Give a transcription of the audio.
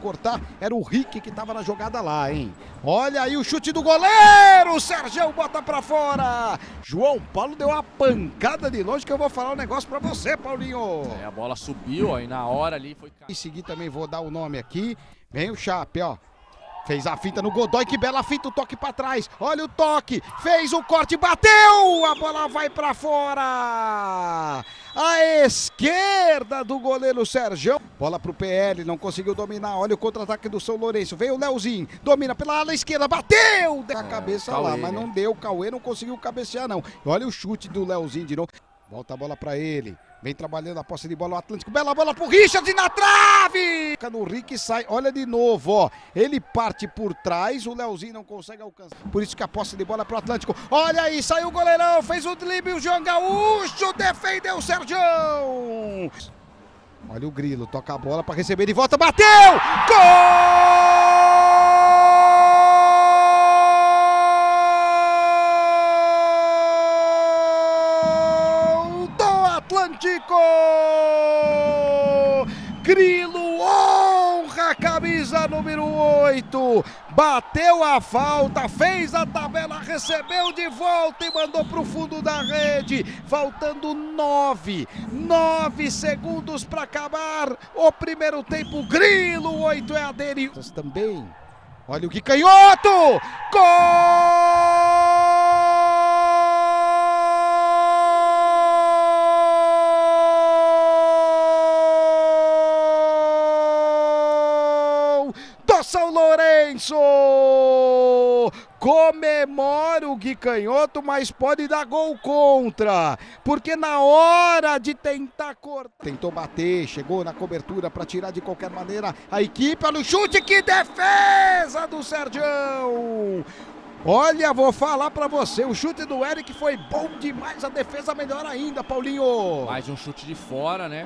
cortar, era o Rick que tava na jogada lá, hein? Olha aí o chute do goleiro, o Sergião bota pra fora. João Paulo deu uma pancada de longe que eu vou falar um negócio pra você, Paulinho. A bola subiu, ó, e na hora ali foi... Em seguida também vou dar o nome aqui, vem o Chape, ó. Fez a finta no Godoy, que bela finta, o toque pra trás, olha o toque, fez o corte, bateu, a bola vai pra fora, a esquerda do goleiro Sergião, bola pro PL, não conseguiu dominar, olha o contra-ataque do São Lourenço, veio o Leozinho, domina pela ala esquerda, bateu, deu a cabeça Cauê, lá, mas né? não deu, o Cauê não conseguiu cabecear não, olha o chute do Leozinho de novo, volta a bola pra ele. Vem trabalhando a posse de bola o Atlântico. Bela bola pro Richard na trave! Fica no Rick, sai. Olha de novo, ó. Ele parte por trás. O Leozinho não consegue alcançar. Por isso que a posse de bola é pro Atlântico. Olha aí, saiu o goleirão. Fez o drible. O João Gaúcho defendeu o Sergião. Olha o Grilo. Toca a bola pra receber de volta. Bateu! Gol! Atlântico! Grilo honra a camisa número 8, bateu a falta, fez a tabela, recebeu de volta e mandou para o fundo da rede, faltando 9 segundos para acabar o primeiro tempo. Grilo 8 é a dele também. Olha o que canhoto! Gol! do São Lourenço! Comemora o Gui Canhoto, mas pode dar gol contra, porque na hora de tentar cortar, tentou bater, chegou na cobertura para tirar de qualquer maneira a equipe, olha o chute, que defesa do Sergião! Olha, vou falar pra você, o chute do Eric foi bom demais, a defesa melhor ainda, Paulinho. Mais um chute de fora, né?